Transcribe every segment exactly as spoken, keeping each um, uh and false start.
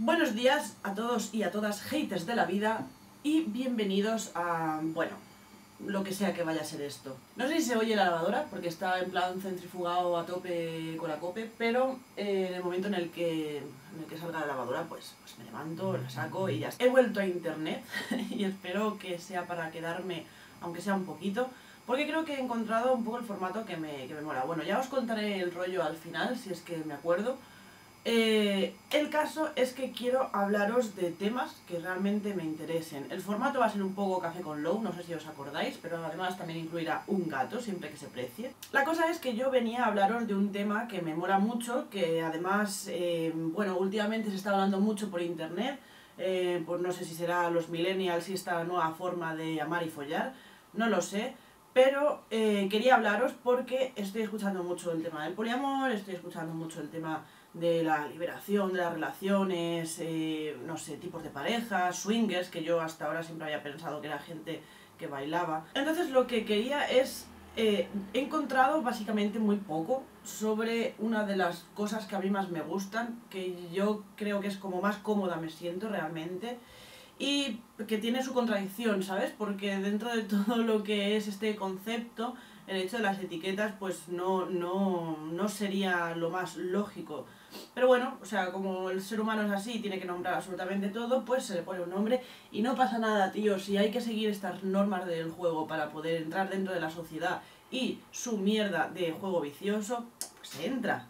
Buenos días a todos y a todas haters de la vida y bienvenidos a, bueno, lo que sea que vaya a ser esto. No sé si se oye la lavadora porque está en plan centrifugado a tope con la cope, pero eh, en el momento en el que, en el que salga la lavadora pues, pues me levanto, la saco y ya está. He vuelto a internet y espero que sea para quedarme, aunque sea un poquito, porque creo que he encontrado un poco el formato que me, que me mola. Bueno, ya os contaré el rollo al final, si es que me acuerdo. Eh, el caso es que quiero hablaros de temas que realmente me interesen. El formato va a ser un poco café con Low, no sé si os acordáis, pero además también incluirá un gato, siempre que se precie. La cosa es que yo venía a hablaros de un tema que me mola mucho, que además, eh, bueno, últimamente se está hablando mucho por internet, eh, pues no sé si será los millennials y esta nueva forma de amar y follar, no lo sé. Pero eh, quería hablaros porque estoy escuchando mucho el tema del poliamor, estoy escuchando mucho el tema de la liberación de las relaciones, eh, no sé, tipos de parejas, swingers, que yo hasta ahora siempre había pensado que era gente que bailaba. Entonces lo que quería es, eh, he encontrado básicamente muy poco sobre una de las cosas que a mí más me gustan, que yo creo que es como más cómoda me siento realmente, y que tiene su contradicción, ¿sabes? Porque dentro de todo lo que es este concepto, el hecho de las etiquetas pues no, no, no sería lo más lógico. Pero bueno, o sea, como el ser humano es así y tiene que nombrar absolutamente todo, pues se le pone un nombre y no pasa nada, tío. Si hay que seguir estas normas del juego para poder entrar dentro de la sociedad y su mierda de juego vicioso, pues se entra.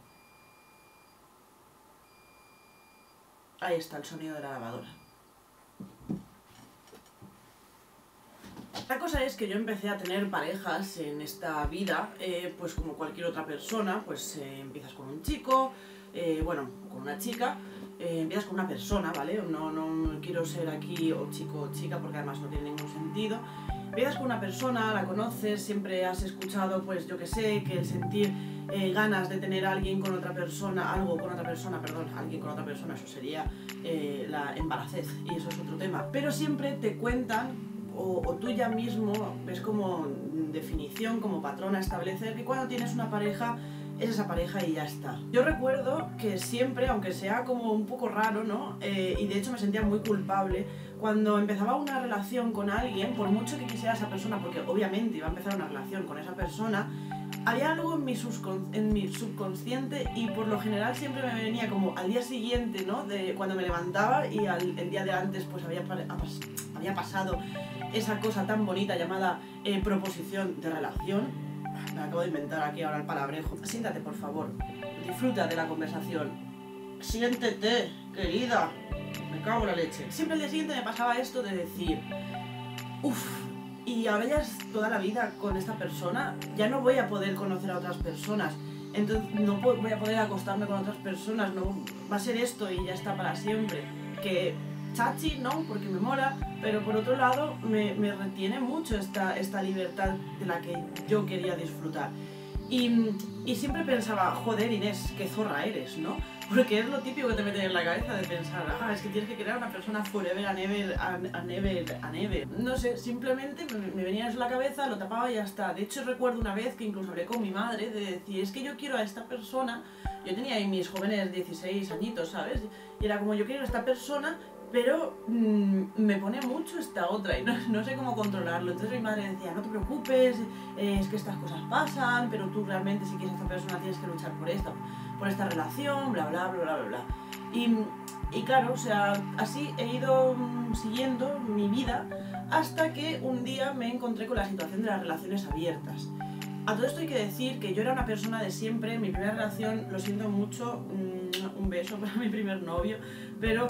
Ahí está el sonido de la lavadora. La cosa es que yo empecé a tener parejas en esta vida, eh, pues como cualquier otra persona, pues eh, empiezas con un chico, eh, bueno, con una chica, eh, empiezas con una persona, ¿vale? No, no quiero ser aquí o chico o chica porque además no tiene ningún sentido. Empiezas con una persona, la conoces, siempre has escuchado, pues yo que sé, que el sentir eh, ganas de tener a alguien con otra persona, algo con otra persona, perdón, alguien con otra persona, eso sería eh, la embaracez y eso es otro tema. Pero siempre te cuentan, O, o tú ya mismo ves como definición, como patrón a establecer que cuando tienes una pareja es esa pareja y ya está. Yo recuerdo que siempre, aunque sea como un poco raro, ¿no? Eh, y de hecho me sentía muy culpable cuando empezaba una relación con alguien, por mucho que quisiera esa persona, porque obviamente iba a empezar una relación con esa persona, había algo en mi, en mi subconsciente y por lo general siempre me venía como al día siguiente, ¿no? De cuando me levantaba y al, el día de antes pues había, había pasado esa cosa tan bonita llamada eh, proposición de relación. Me acabo de inventar aquí ahora el palabrejo. Siéntate, por favor. Disfruta de la conversación. Siéntete, querida. Me cago en la leche. Siempre al día siguiente me pasaba esto de decir, uff, y ahora ya es toda la vida con esta persona, ya no voy a poder conocer a otras personas, entonces no voy a poder acostarme con otras personas, no va a ser esto y ya está para siempre. Que chachi, ¿no? Porque me mola, pero por otro lado me, me retiene mucho esta, esta libertad de la que yo quería disfrutar. Y, y siempre pensaba, joder Inés, qué zorra eres, ¿no? Porque es lo típico que te meten en la cabeza de pensar, ah, es que tienes que crear una persona forever and ever, and, and ever, and ever. No sé, simplemente me, me venía eso en la cabeza, lo tapaba y ya está. De hecho recuerdo una vez que incluso hablé con mi madre de decir, es que yo quiero a esta persona, yo tenía ahí mis jóvenes dieciséis añitos, ¿sabes? Y era como, yo quiero a esta persona, pero mmm, me pone mucho esta otra y no, no sé cómo controlarlo. Entonces mi madre decía, no te preocupes, eh, es que estas cosas pasan, pero tú realmente si quieres a esta persona tienes que luchar por esta, por esta relación, bla bla bla bla bla bla. Y, y claro, o sea, así he ido mmm, siguiendo mi vida hasta que un día me encontré con la situación de las relaciones abiertas. A todo esto hay que decir que yo era una persona de siempre, mi primera relación, lo siento mucho, mmm, un beso para mi primer novio, pero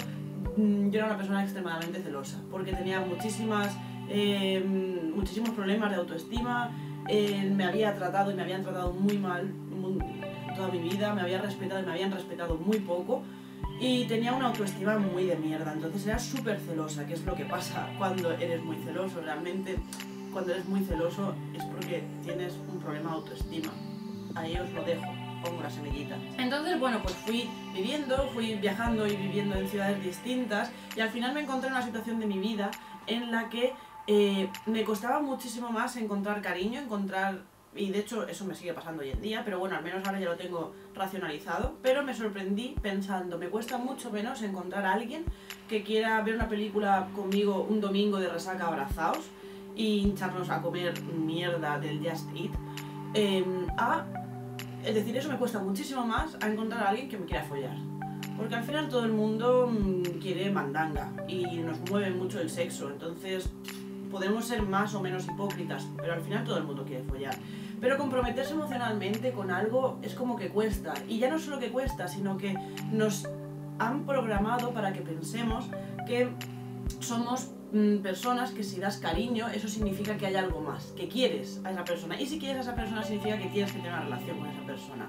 yo era una persona extremadamente celosa porque tenía muchísimas, eh, muchísimos problemas de autoestima, eh, me había tratado y me habían tratado muy mal muy, toda mi vida, me había respetado y me habían respetado muy poco y tenía una autoestima muy de mierda, entonces era súper celosa, que es lo que pasa cuando eres muy celoso. Realmente cuando eres muy celoso es porque tienes un problema de autoestima. Ahí os lo dejo, pongo la semillita. Entonces, bueno, pues fui viviendo, fui viajando y viviendo en ciudades distintas y al final me encontré en una situación de mi vida en la que eh, me costaba muchísimo más encontrar cariño, encontrar y de hecho eso me sigue pasando hoy en día, pero bueno, al menos ahora ya lo tengo racionalizado, pero me sorprendí pensando, me cuesta mucho menos encontrar a alguien que quiera ver una película conmigo un domingo de resaca abrazados y hincharnos a comer mierda del Just Eat, eh, a, es decir, eso me cuesta muchísimo más a encontrar a alguien que me quiera follar. Porque al final todo el mundo mmm, quiere mandanga y nos mueve mucho el sexo, entonces podemos ser más o menos hipócritas, pero al final todo el mundo quiere follar. Pero comprometerse emocionalmente con algo es como que cuesta, y ya no solo que cuesta, sino que nos han programado para que pensemos que somos mmm, personas que si das cariño, eso significa que hay algo más, que quieres a esa persona, y si quieres a esa persona significa que tienes que tener una relación con esa persona.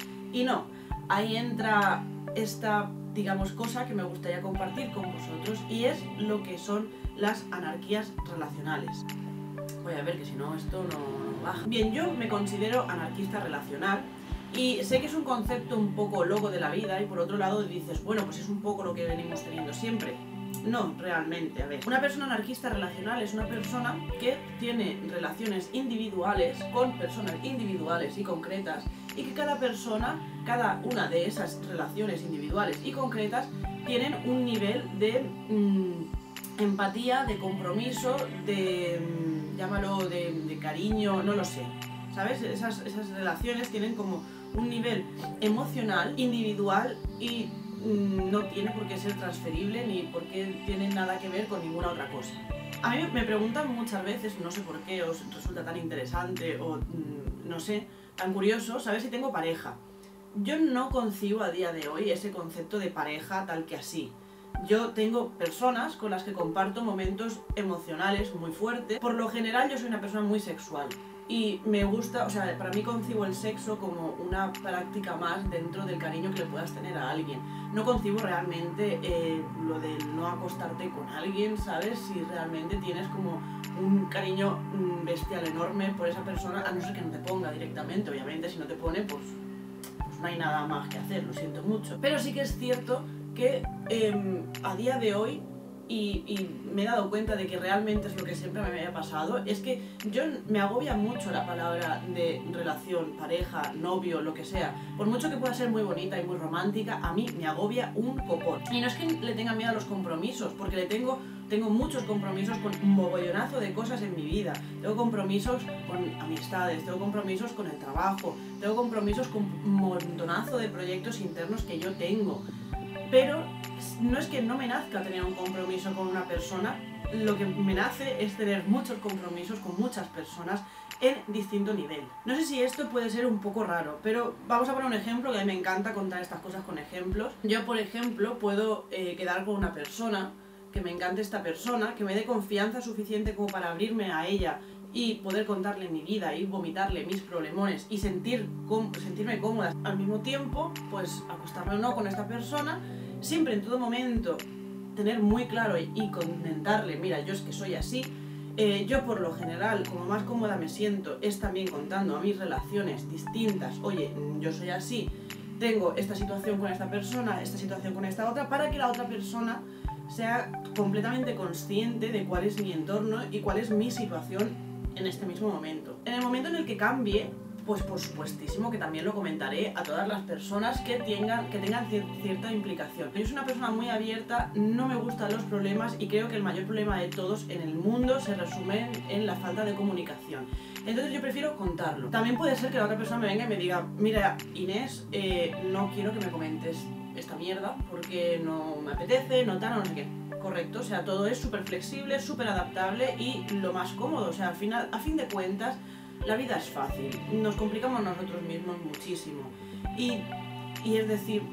Y no, ahí entra esta, digamos, cosa que me gustaría compartir con vosotros, y es lo que son las anarquías relacionales. Voy a ver que si no esto no baja. Bien, yo me considero anarquista relacional y sé que es un concepto un poco loco de la vida, y por otro lado dices, bueno, pues es un poco lo que venimos teniendo siempre. No, realmente, a ver, una persona anarquista relacional es una persona que tiene relaciones individuales con personas individuales y concretas, y que cada persona, cada una de esas relaciones individuales y concretas tienen un nivel de mmm, empatía, de compromiso, de, mmm, llámalo, de, de cariño, no lo sé, ¿sabes? Esas, esas relaciones tienen como un nivel emocional, individual, y no tiene por qué ser transferible ni por qué tiene nada que ver con ninguna otra cosa. A mí me preguntan muchas veces, no sé por qué os resulta tan interesante o no sé, tan curioso saber si tengo pareja. Yo no concibo a día de hoy ese concepto de pareja tal que así. Yo tengo personas con las que comparto momentos emocionales muy fuertes. Por lo general yo soy una persona muy sexual. Y me gusta, o sea, para mí concibo el sexo como una práctica más dentro del cariño que le puedas tener a alguien. No concibo realmente eh, lo de no acostarte con alguien, ¿sabes? Si realmente tienes como un cariño bestial enorme por esa persona, a no ser que no te ponga directamente. Obviamente si no te pone, pues, pues no hay nada más que hacer, lo siento mucho. Pero sí que es cierto que eh, a día de hoy, Y, y me he dado cuenta de que realmente es lo que siempre me había pasado, es que yo me agobia mucho la palabra de relación, pareja, novio, lo que sea. Por mucho que pueda ser muy bonita y muy romántica, a mí me agobia un copón. Y no es que le tenga miedo a los compromisos, porque le tengo, tengo muchos compromisos con un mogollonazo de cosas en mi vida. Tengo compromisos con amistades, tengo compromisos con el trabajo, tengo compromisos con un montonazo de proyectos internos que yo tengo. Pero no es que no me nazca tener un compromiso con una persona, lo que me nace es tener muchos compromisos con muchas personas en distinto nivel. No sé si esto puede ser un poco raro, pero vamos a poner un ejemplo, que a mí me encanta contar estas cosas con ejemplos. Yo, por ejemplo, puedo eh, quedar con una persona, que me encante esta persona, que me dé confianza suficiente como para abrirme a ella y poder contarle mi vida y vomitarle mis problemones y sentir, sentirme cómoda. Al mismo tiempo, pues acostarme o no con esta persona, siempre en todo momento tener muy claro y, y comentarle, mira, yo es que soy así. Eh, yo por lo general, como más cómoda me siento, es también contando a mis relaciones distintas, oye, yo soy así, tengo esta situación con esta persona, esta situación con esta otra, para que la otra persona sea completamente consciente de cuál es mi entorno y cuál es mi situación en este mismo momento. En el momento en el que cambie, pues por supuestísimo que también lo comentaré a todas las personas que tengan, que tengan cier cierta implicación. Yo soy una persona muy abierta, no me gustan los problemas y creo que el mayor problema de todos en el mundo se resume en la falta de comunicación. Entonces yo prefiero contarlo. También puede ser que la otra persona me venga y me diga, mira Inés, eh, no quiero que me comentes esta mierda porque no me apetece, no tal, no sé qué. Correcto, o sea, todo es súper flexible, súper adaptable y lo más cómodo. O sea, al final, a fin de cuentas, la vida es fácil, nos complicamos nosotros mismos muchísimo. Y, y es decir,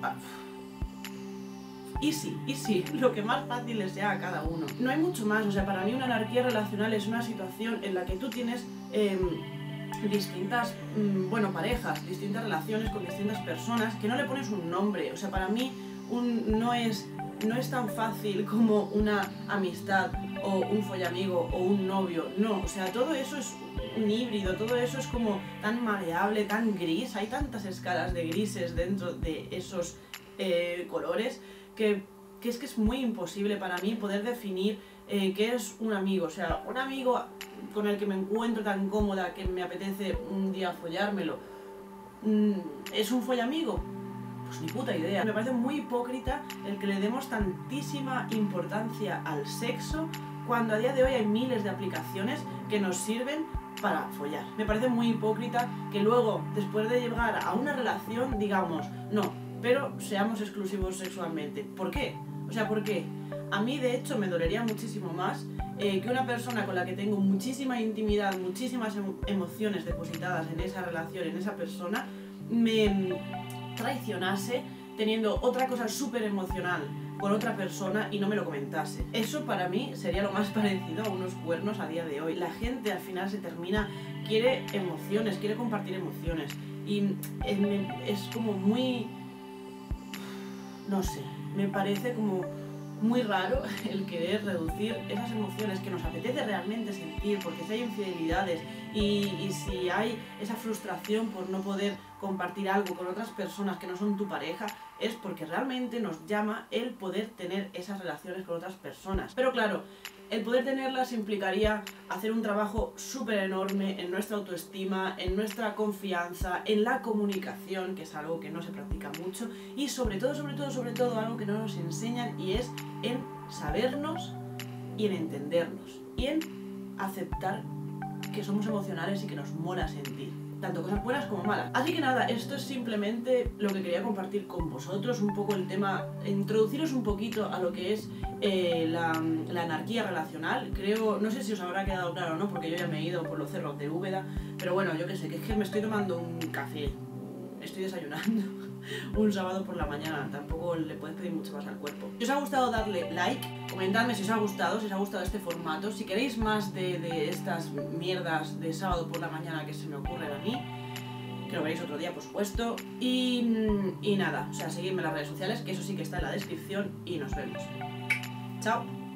easy, easy, lo que más fácil les sea a cada uno. No hay mucho más, o sea, para mí una anarquía relacional es una situación en la que tú tienes eh, distintas, bueno, parejas, distintas relaciones con distintas personas, que no le pones un nombre. O sea, para mí un, no es... No es tan fácil como una amistad o un follamigo o un novio, no, o sea, todo eso es un híbrido, todo eso es como tan maleable, tan gris, hay tantas escalas de grises dentro de esos eh, colores que que es que es muy imposible para mí poder definir eh, qué es un amigo. O sea, un amigo con el que me encuentro tan cómoda que me apetece un día follármelo, ¿es un follamigo? Pues ni puta idea. Me parece muy hipócrita el que le demos tantísima importancia al sexo cuando a día de hoy hay miles de aplicaciones que nos sirven para follar. Me parece muy hipócrita que luego, después de llegar a una relación, digamos, no, pero seamos exclusivos sexualmente. ¿Por qué? O sea, ¿por qué? A mí, de hecho, me dolería muchísimo más eh, que una persona con la que tengo muchísima intimidad, muchísimas em emociones depositadas en esa relación, en esa persona, me traicionase teniendo otra cosa súper emocional con otra persona y no me lo comentase. Eso para mí sería lo más parecido a unos cuernos a día de hoy. La gente al final se termina, quiere emociones, quiere compartir emociones y es como muy, no sé, me parece como muy raro el querer reducir esas emociones que nos apetece realmente sentir, porque si hay infidelidades y, y si hay esa frustración por no poder compartir algo con otras personas que no son tu pareja, es porque realmente nos llama el poder tener esas relaciones con otras personas. Pero claro, el poder tenerlas implicaría hacer un trabajo súper enorme en nuestra autoestima, en nuestra confianza, en la comunicación, que es algo que no se practica mucho, y sobre todo, sobre todo, sobre todo, algo que no nos enseñan, y es en sabernos y en entendernos, y en aceptar que somos emocionales y que nos mola sentir, tanto cosas buenas como malas. Así que nada, esto es simplemente lo que quería compartir con vosotros, un poco el tema, introduciros un poquito a lo que es eh, la, la anarquía relacional. Creo, no sé si os habrá quedado claro o no, porque yo ya me he ido por los cerros de Úbeda, pero bueno, yo que sé, que es que me estoy tomando un café, estoy desayunando un sábado por la mañana, tampoco le puedes pedir mucho más al cuerpo. Si os ha gustado, darle like, comentadme si os ha gustado, si os ha gustado este formato, si queréis más de, de estas mierdas de sábado por la mañana que se me ocurren a mí, que lo veréis otro día, por supuesto, y, y nada, o sea, seguidme en las redes sociales, que eso sí que está en la descripción, y nos vemos. Chao.